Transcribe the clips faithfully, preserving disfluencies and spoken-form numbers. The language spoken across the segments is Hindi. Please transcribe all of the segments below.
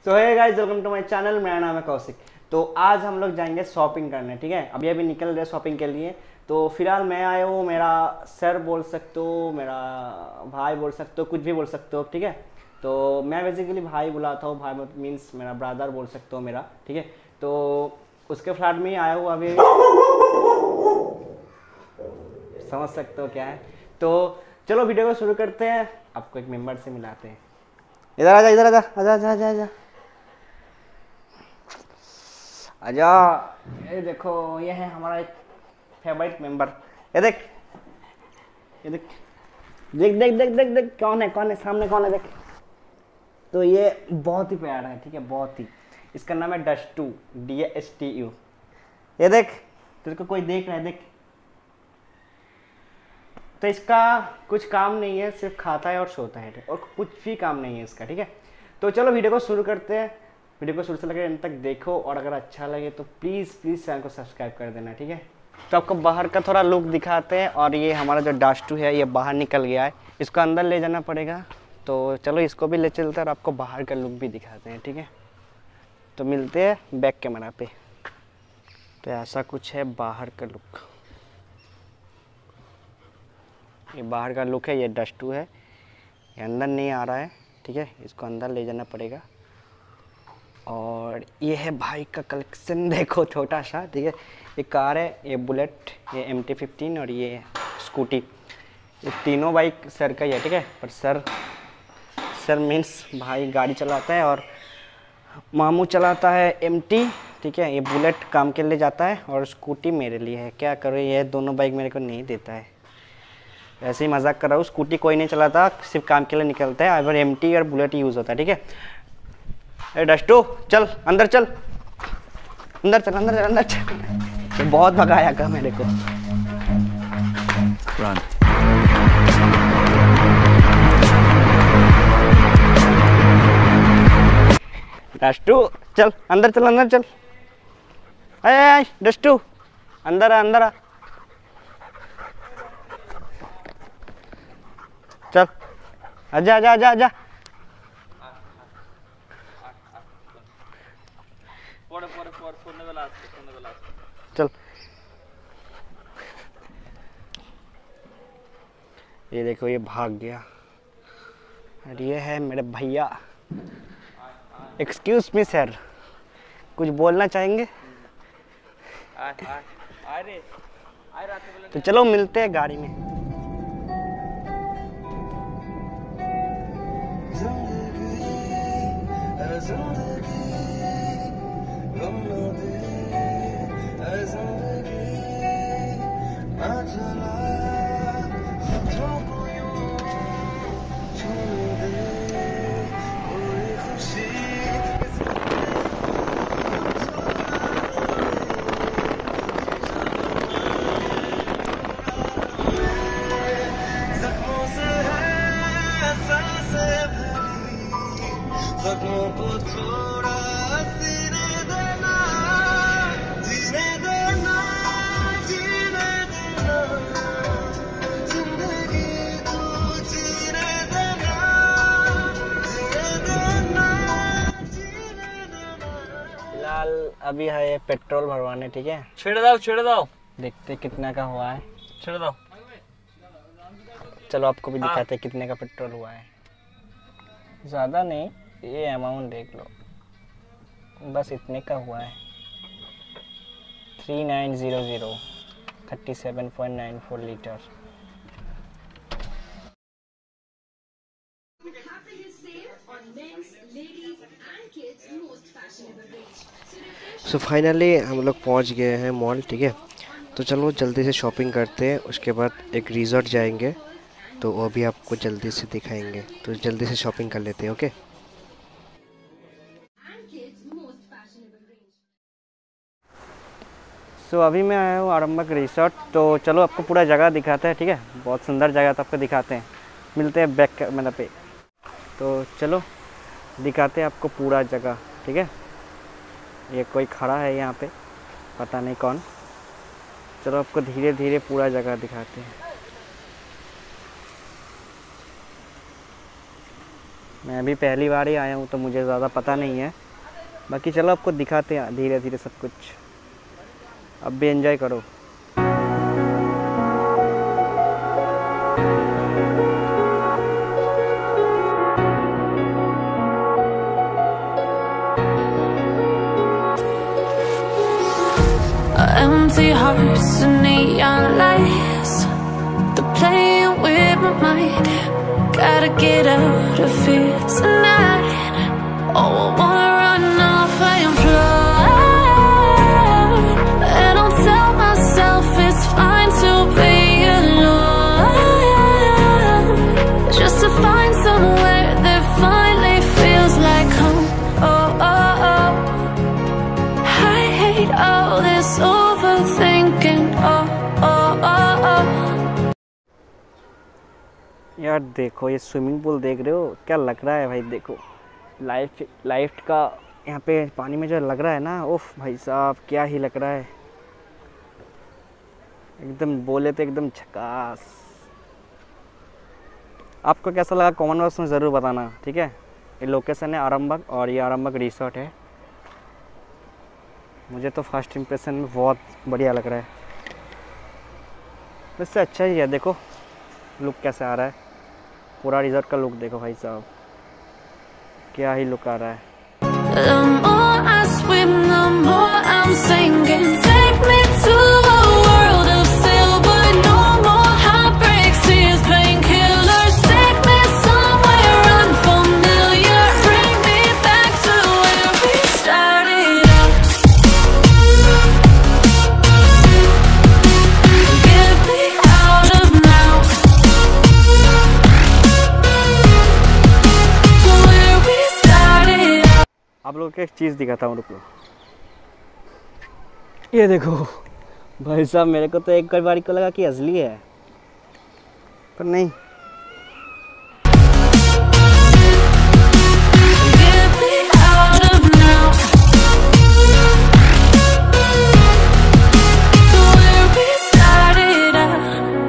So hey guys, welcome to my channel. मेरा नाम है कौशिक। तो आज हम लोग जाएंगे शॉपिंग करने, ठीक है। अभी अभी निकल रहे शॉपिंग के लिए। तो फिलहाल मैं आया हूँ, मेरा सर बोल सकते हो, मेरा भाई बोल सकते हो, कुछ भी बोल सकते हो, ठीक है। तो मैं बेसिकली भाई बुलाता हूँ, भाई मीन्स मेरा ब्रदर बोल सकते हो मेरा, ठीक है। तो उसके फ्लैट में ही आया हूँ अभी, समझ सकते हो क्या है। तो चलो वीडियो को शुरू करते हैं, आपको एक मेंबर से मिलाते हैं। इधर आजा, इधर आजा, आजा आजा आजा आजा आजा। ये देखो, ये है हमारा एक फेवरेट मेंबर। ये देख, ये देख देख देख देख देख देख कौन है, कौन है सामने, कौन है देख। तो ये बहुत ही प्यारा है, ठीक है, बहुत ही। इसका नाम है डस्टू, डी एस टी यू। ये देख, तेरे को कोई देख रहा है, देख। तो इसका कुछ काम नहीं है, सिर्फ खाता है और सोता है, और कुछ भी काम नहीं है इसका, ठीक है। तो चलो वीडियो को शुरू करते हैं। वीडियो को शुरू से लेकर अंत तक देखो, और अगर अच्छा लगे तो प्लीज़ प्लीज़ चैनल को सब्सक्राइब कर देना, ठीक है। तो आपको बाहर का थोड़ा लुक दिखाते हैं। और ये हमारा जो डास्टू है, ये बाहर निकल गया है, इसको अंदर ले जाना पड़ेगा। तो चलो इसको भी ले चलते हैं और आपको बाहर का लुक भी दिखाते हैं, ठीक है। तो मिलते हैं बैक कैमरा पे। तो ऐसा कुछ है बाहर का लुक, ये बाहर का लुक है। ये डस्टू है, ये अंदर नहीं आ रहा है, ठीक है, इसको अंदर ले जाना पड़ेगा। और ये है भाई का कलेक्शन, देखो छोटा सा, ठीक है। ये कार है, ये बुलेट, ये एम टी फिफ्टीन और ये स्कूटी। ये तीनों बाइक सर का ही है, ठीक है। पर सर सर मीन्स भाई गाड़ी चलाता है, और मामू चलाता है एम टी, ठीक है। ये बुलेट काम के लिए जाता है और स्कूटी मेरे लिए है। क्या करो, ये दोनों बाइक मेरे को नहीं देता है, ऐसे ही मजाक कर रहा हूँ। स्कूटी कोई नहीं चलाता, सिर्फ काम के लिए निकलता है। अगर एम टी और बुलेट यूज़ होता है, ठीक है। ए डस्टू, चल अंदर, चल अंदर, चल अंदर, चल अंदर चल। तो बहुत भगाया का मेरे को। Run. डस्टू चल अंदर, चल अंदर चल। आय आय डस्टू, अंदर आ, अंदर आ, चल आजा आजा आजा आजा। चल, ये देखो ये भाग गया। और ये है मेरे भैया। एक्सक्यूज मी सर, कुछ बोलना चाहेंगे? तो चलो मिलते हैं गाड़ी में। ज़ख्मों को थोड़ा सीने देना, जीने देना, जीने देना, जिंदगी तू जीने देना, जीने देना, जीने देना। फिलहाल अभी है पेट्रोल भरवाने, ठीक है। छेड़ दो, छेड़ दो, देखते कितना का हुआ है, छेड़ दो। चलो आपको भी हाँ। दिखाते कितने का पेट्रोल हुआ है। ज़्यादा नहीं, ये अमाउंट देख लो, बस इतने का हुआ है। Three nine zero zero, thirty seven point nine four litre. So finally हम लोग पहुंच गए हैं मॉल, ठीक है। तो चलो जल्दी से शॉपिंग करते हैं, उसके बाद एक रिजॉर्ट जाएंगे, तो वो भी आपको जल्दी से दिखाएंगे। तो जल्दी से शॉपिंग कर लेते हैं, ओके। सो so, अभी मैं आया हूँ आरंभक रिसोर्ट। तो चलो आपको पूरा जगह दिखाते हैं, ठीक है। बहुत सुंदर जगह तो आपको दिखाते हैं, मिलते हैं बैक कैमरा पे। तो चलो दिखाते हैं आपको पूरा जगह, ठीक है। ये कोई खड़ा है यहाँ पे, पता नहीं कौन। चलो आपको धीरे धीरे पूरा जगह दिखाते हैं। मैं अभी पहली बार ही आया हूँ तो मुझे ज़्यादा पता नहीं है। बाकी चलो आपको दिखाते हैं धीरे धीरे सब कुछ। अब भी एंजॉय करो। Empty hearts and neon lights, they're playing with my mind. Gotta get out of here tonight. Oh, I wanna run off and fly, and I'll tell myself it's fine to be alone, just to find somewhere that finally feels like home. Oh, oh, oh. I hate all this overthinking. Oh, oh, oh, oh. यार देखो ये स्विमिंग पूल देख रहे हो, क्या लग रहा है भाई। देखो लाइफ लाइफ का यहाँ पे पानी में जो लग रहा है ना, ओफ भाई साहब क्या ही लग रहा है। एकदम बोले तो एकदम झकास। आपको कैसा लगा कमेंट बॉक्स में ज़रूर बताना, ठीक है। ये लोकेशन है आरामबाग और ये आरामबाग रिसोर्ट है। मुझे तो फर्स्ट इम्प्रेशन में बहुत बढ़िया लग रहा है। वैसे अच्छा ही है, देखो लुक कैसे आ रहा है। पूरा रिजॉर्ट का लुक देखो भाई साहब, क्या ही लुक आ रहा है। The more I swim, the more I'm sinking. Take me to a world of silver. No more heartbreaks, tears, painkillers. Take me somewhere unfamiliar. Bring me back to where we started out. Get me out of now. To where we started out. आप लोगों को एक चीज़ दिखाता हूँ, रुक लो। ये देखो भाई साहब, मेरे को तो एक बारी को लगा कि असली है, पर नहीं। Get me out of now. To where we started out.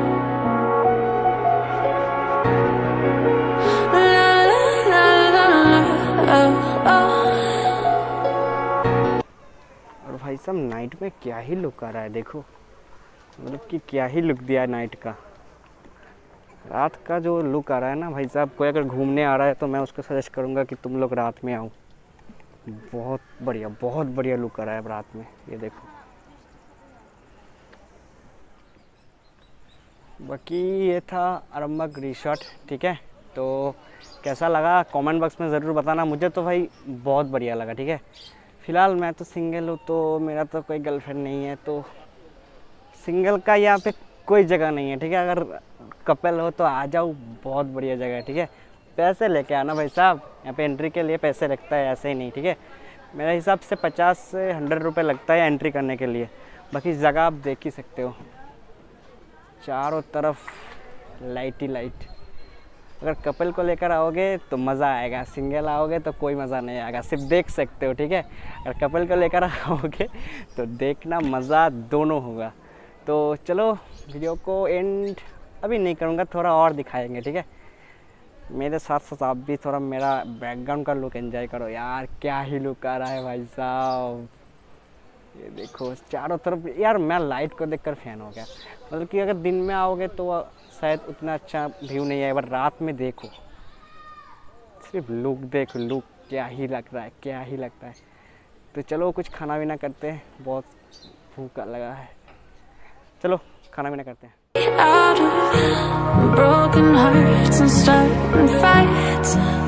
La la la la la. Oh, oh. और भाई साहब नाइट में क्या ही लुक आ रहा है, देखो मतलब कि क्या ही लुक दिया है नाइट का। रात का जो लुक आ रहा है ना भाई साहब, कोई अगर घूमने आ रहा है तो मैं उसको सजेस्ट करूँगा कि तुम लोग रात में आओ। बहुत बढ़िया बहुत बढ़िया लुक आ रहा है रात में, ये देखो। बाकी ये था आरामबाग रिसोर्ट, ठीक है। तो कैसा लगा कमेंट बॉक्स में ज़रूर बताना। मुझे तो भाई बहुत बढ़िया लगा, ठीक है। फ़िलहाल मैं तो सिंगल हूँ, तो मेरा तो कोई गर्लफ्रेंड नहीं है, तो सिंगल का यहाँ पे कोई जगह नहीं है, ठीक है। अगर कपल हो तो आ जाओ, बहुत बढ़िया जगह है, ठीक है। पैसे लेके आना भाई साहब, यहाँ पे एंट्री के लिए पैसे लगता है, ऐसे ही नहीं, ठीक है। मेरे हिसाब से पचास से हंड्रेड रुपये लगता है एंट्री करने के लिए। बाकी जगह आप देख ही सकते हो, चारों तरफ लाइट ही लाइट। अगर कपल को लेकर आओगे तो मज़ा आएगा, सिंगल आओगे तो कोई मज़ा नहीं आएगा, सिर्फ देख सकते हो, ठीक है। अगर कपल को लेकर आओगे तो देखना मज़ा दोनों होगा। तो चलो वीडियो को एंड अभी नहीं करूँगा, थोड़ा और दिखाएंगे, ठीक है। मेरे साथ साथ आप भी थोड़ा मेरा बैकग्राउंड का लुक एंजॉय करो। यार क्या ही लुक आ रहा है भाई साहब, ये देखो चारों तरफ। यार मैं लाइट को देखकर फैन हो गया। मतलब कि अगर दिन में आओगे तो शायद उतना अच्छा व्यू नहीं है, पर रात में देखो, सिर्फ लुक देखो, लुक क्या ही लग रहा है, क्या ही लगता है। तो चलो कुछ खाना पीना करते हैं, बहुत भूख लगा है। चलो खाना पीना करते हैं। Out of broken hearts and starting fights.